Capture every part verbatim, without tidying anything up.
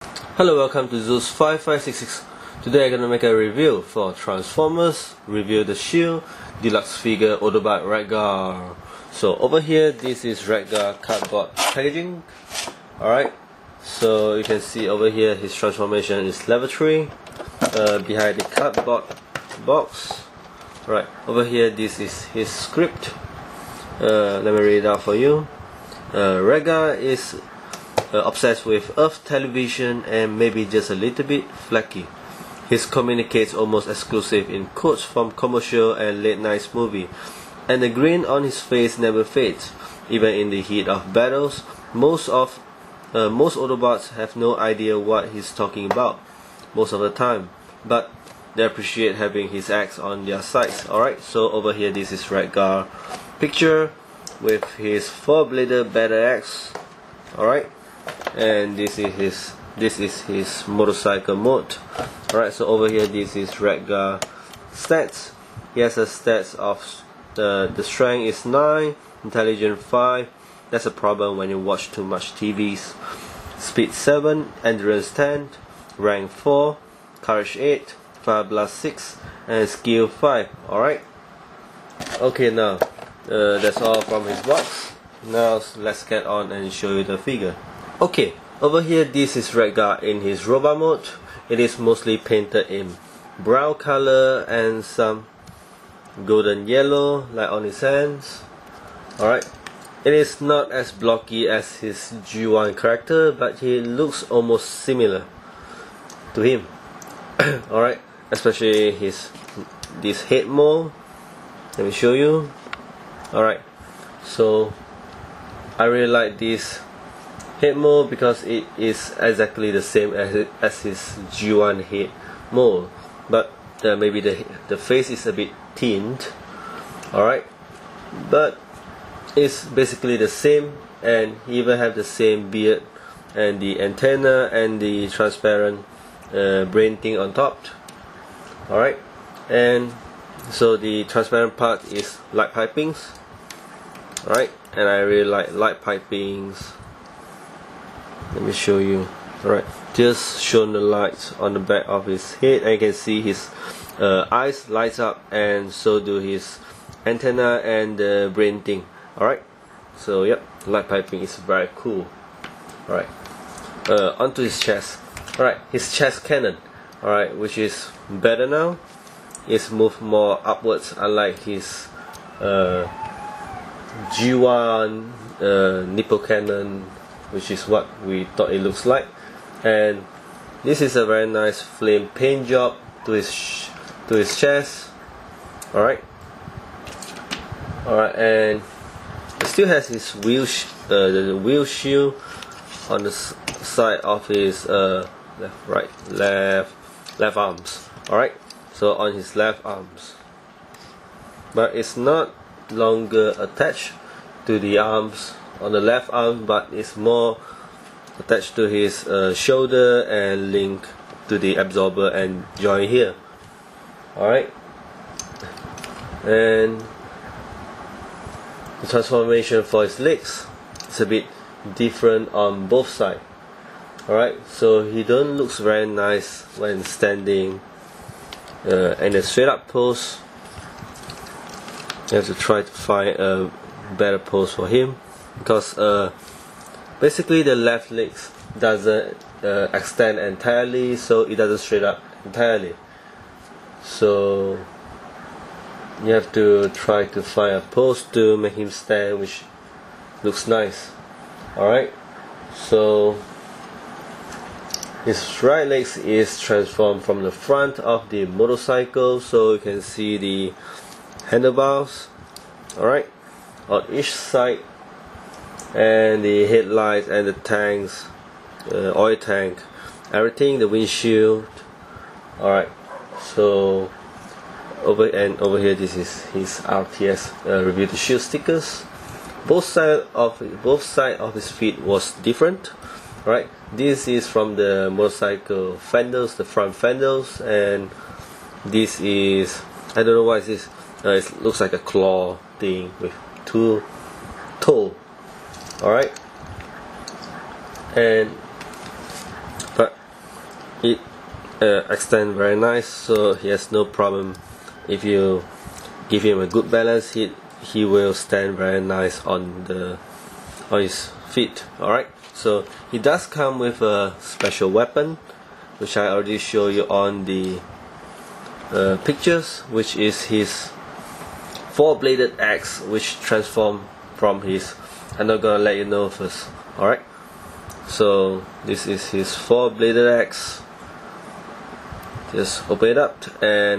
Hello, welcome to Zeus five five six six. Today I'm gonna make a review for Transformers, review the Shield Deluxe Figure Autobot Wreck-Gar. So over here, this is Wreck-Gar cardboard packaging. Alright, so you can see over here his transformation is level three. Uh, behind the cardboard box. Alright, over here this is his script. Uh, let me read it out for you. Uh, Wreck-Gar is Uh, obsessed with Earth television and maybe just a little bit flaky. He communicates almost exclusive in quotes from commercial and late night movie, and the grin on his face never fades. Even in the heat of battles, most of uh, most Autobots have no idea what he's talking about most of the time, but they appreciate having his axe on their sides. Alright, so over here this is Wreck-Gar picture with his four-bladed battle axe. Alright, and this is his this is his motorcycle mode. Alright, so over here this is Wreck-Gar stats. He has a stats of the the strength is nine, intelligence five. That's a problem when you watch too much T Vs. Speed seven, endurance ten, rank four, courage eight, fire blast six, and skill five. Alright. Okay, now uh, that's all from his box. Now let's get on and show you the figure. Okay, over here this is Wreck-Gar in his robot mode. It is mostly painted in brown color and some golden yellow like on his hands. Alright, it is not as blocky as his G one character, but he looks almost similar to him. Alright, especially his this head mold. Let me show you. Alright, so I really like this head mold because it is exactly the same as, as his G one head mold, but uh, maybe the the face is a bit thinned. Alright, but it's basically the same, and he even have the same beard and the antenna and the transparent uh, brain thing on top. Alright, and so the transparent part is light pipings. Alright, and I really like light pipings. Let me show you. Alright, just shone the lights on the back of his head, and you can see his uh, eyes lights up, and so do his antenna and the brain thing. Alright, so yep, light piping is very cool. Alright, uh, onto his chest. Alright, his chest cannon. Alright, which is better now. It's moved more upwards, unlike his uh, G one uh, nipple cannon, which is what we thought it looks like. And this is a very nice flame paint job to his sh to his chest. Alright, alright, and it still has his wheel sh uh, the wheel shield on the s side of his uh, left, right, left, left arms. Alright, so on his left arms, but it's not longer attached to the arms on the left arm, but it's more attached to his uh, shoulder and linked to the absorber and joint here. Alright, and the transformation for his legs is a bit different on both sides. Alright, so he don't looks very nice when standing uh, in a straight up pose. You have to try to find a better pose for him, because uh, basically the left legs doesn't uh, extend entirely, so it doesn't straight up entirely. So you have to try to find a pose to make him stand which looks nice. Alright, so his right leg is transformed from the front of the motorcycle, so you can see the handlebars. Alright, on each side, and the headlights and the tanks, uh, oil tank, everything, the windshield. Alright, so over and over here this is his R T S uh, review the shield stickers. Both side of both side of his feet was different. Right, this is from the motorcycle fenders, the front fenders, and this is, I don't know what it is. Uh, it looks like a claw thing with two toe. Alright, and but it uh, extends very nice, so he has no problem. If you give him a good balance, he he will stand very nice on the on his feet. Alright, so he does come with a special weapon, which I already showed you on the uh, pictures, which is his four-bladed axe, which transforms from his. I'm not gonna let you know first. Alright, so this is his four-bladed axe. Just open it up, and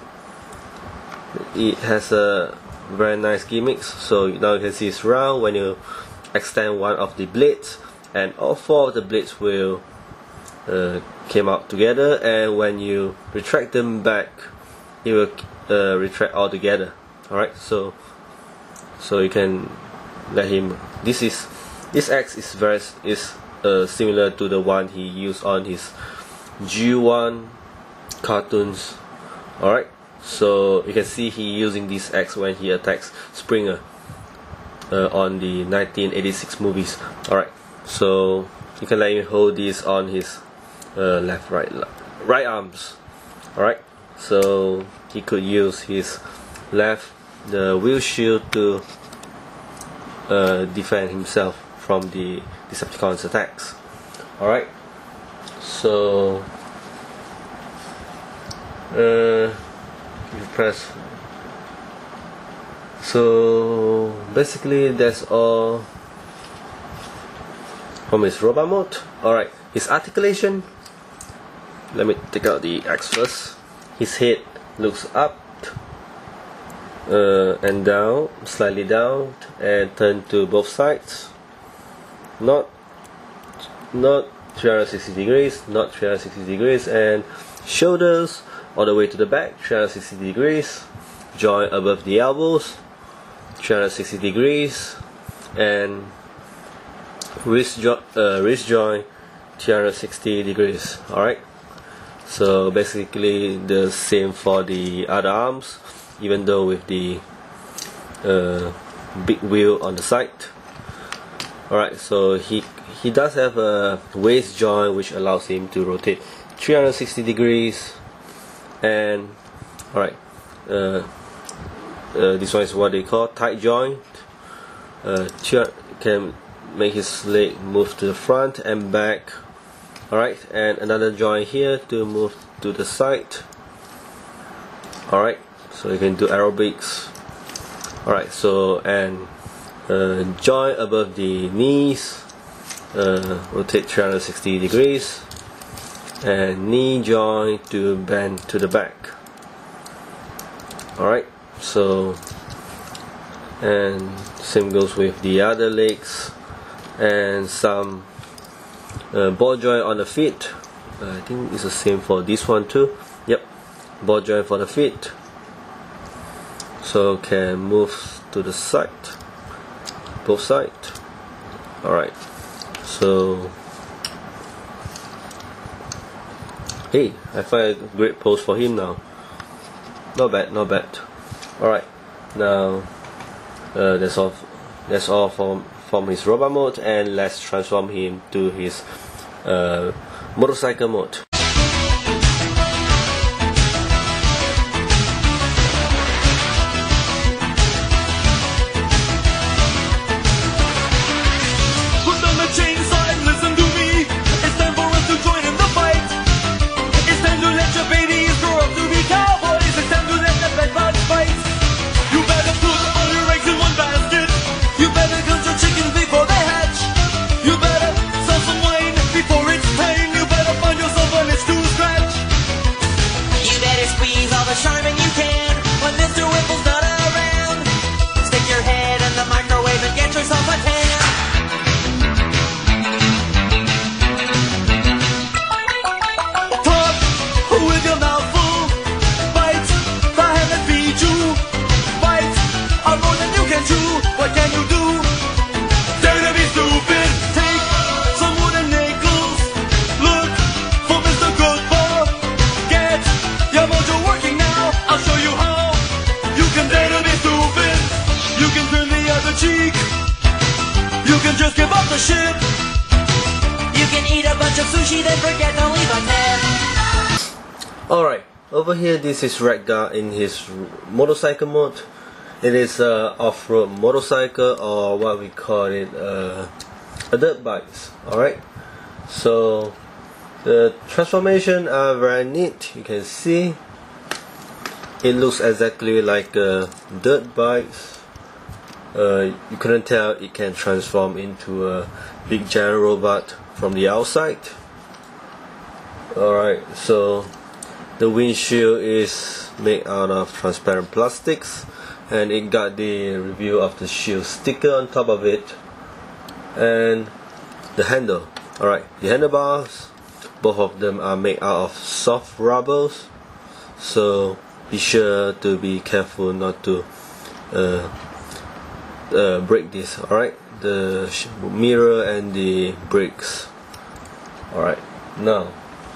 it has a very nice gimmicks. So now you can see it's round when you extend one of the blades, and all four of the blades will uh, came out together, and when you retract them back, it will uh, retract all together. Alright, so so you can let him. This is this axe is very is uh, similar to the one he used on his G one cartoons. Alright, so you can see he using this axe when he attacks Springer uh, on the nineteen eighty-six movies. Alright, so you can let him hold this on his uh, left right right arms. Alright, so he could use his left the wheel shield to uh, defend himself from the Decepticons attacks. Alright, so uh, you press. So basically that's all from his robot mode. Alright, his articulation, let me take out the axe first. His head looks up uh, and down, slightly down, and turn to both sides. Not not three hundred sixty degrees, not three hundred sixty degrees, and shoulders all the way to the back, three hundred sixty degrees, joint above the elbows, three hundred sixty degrees, and wrist, jo uh, wrist joint three hundred sixty degrees. Alright, so basically the same for the other arms, even though with the uh, big wheel on the side. Alright, so he he does have a waist joint which allows him to rotate three hundred sixty degrees. And alright, uh, uh, this one is what they call tight joint. Uh, can make his leg move to the front and back. Alright, and another joint here to move to the side. Alright, so you can do aerobics. Alright, so and uh, joint above the knees, uh, rotate three hundred sixty degrees. And knee joint to bend to the back. Alright, so and same goes with the other legs, and some uh, ball joint on the feet. uh, I think it's the same for this one too. Yep, ball joint for the feet, so can move to the side, both sides. Alright, so hey, I find a great pose for him now. Not bad, not bad. Alright, now uh, that's all. That's all from from his robot mode, and let's transform him to his uh, motorcycle mode. Just give up the ship. You can eat a bunch of sushi, then forget to leave a tip. Alright, over here this is Wreck-Gar in his motorcycle mode. It is a off-road motorcycle, or what we call it, uh, a dirt bikes. Alright, so the transformation are very neat. You can see it looks exactly like a dirt bikes. Uh, you couldn't tell it can transform into a big giant robot from the outside. Alright, so the windshield is made out of transparent plastics, and it got the review of the shield sticker on top of it, and the handle. Alright, the handlebars, both of them are made out of soft rubbers, so be sure to be careful not to uh, uh, break this. Alright, the mirror and the brakes. Alright, now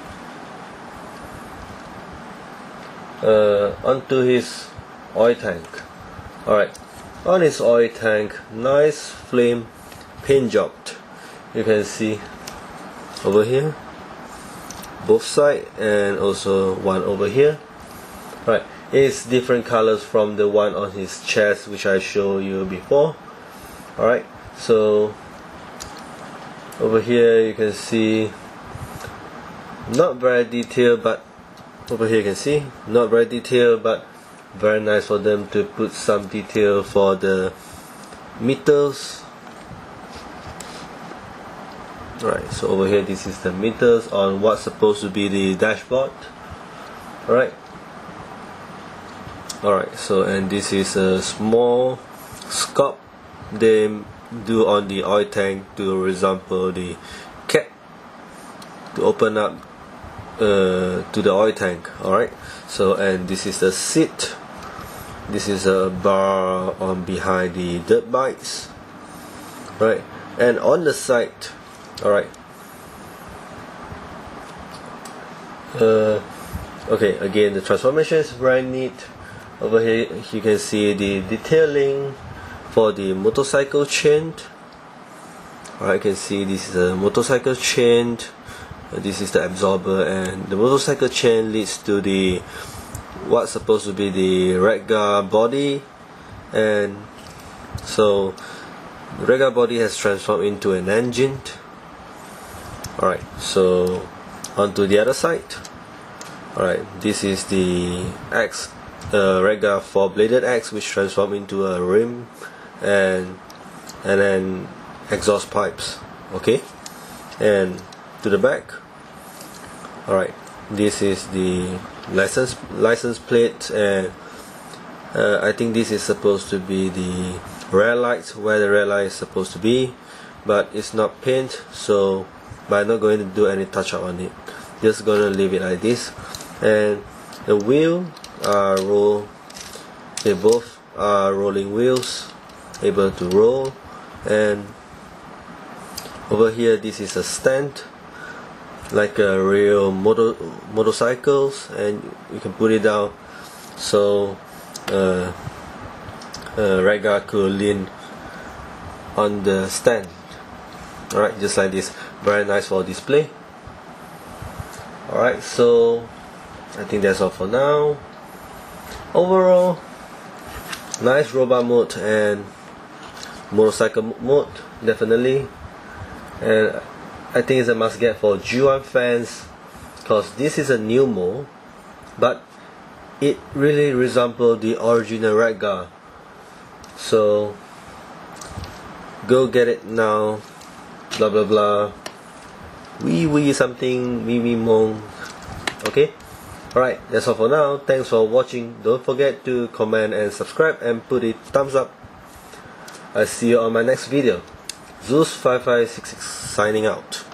Uh, onto his oil tank. Alright, on his oil tank, nice flame paint job. You can see over here, both sides, and also one over here. Right, it's different colors from the one on his chest, which I showed you before. Alright, so over here you can see, not very detailed, but over here you can see, not very detailed, but very nice for them to put some detail for the meters. Right, so over here this is the meters on what's supposed to be the dashboard. Alright, alright, so and this is a small scope they do on the oil tank to resemble the cap to open up Uh, to the oil tank. Alright, so and this is the seat. This is a bar on behind the dirt bikes. Right, and on the side, alright, uh, okay, again the transformation is very neat. Over here you can see the detailing for the motorcycle chain. Alright, you can see this is a motorcycle chain. This is the absorber, and the motorcycle chain leads to the what's supposed to be the Wreck-Gar body, and so the Wreck-Gar body has transformed into an engine. Alright, so onto the other side. Alright, this is the axe, uh, Wreck-Gar four bladed axe, which transformed into a rim and and then exhaust pipes. Okay, and to the back. Alright, this is the license license plate, and uh, I think this is supposed to be the rear light, where the rear light is supposed to be, but it's not paint, so but I'm not going to do any touch up on it, just gonna leave it like this. And the wheel are roll, they both are rolling wheels, able to roll. And over here this is a stand, like a real motor motorcycles, and you can put it down so uh, uh, Wreck-Gar could lean on the stand. Alright, just like this, very nice for display. Alright, so I think that's all for now. Overall, nice robot mode and motorcycle mode, definitely. And I think it's a must get for G one fans, because this is a new mode, but it really resembles the original Wreck-Gar. So go get it now. Blah blah blah. Wee wee something, wee wee mong. Okay? Alright, that's all for now. Thanks for watching. Don't forget to comment and subscribe and put it thumbs up. I'll see you on my next video. Zeus five five six six signing out.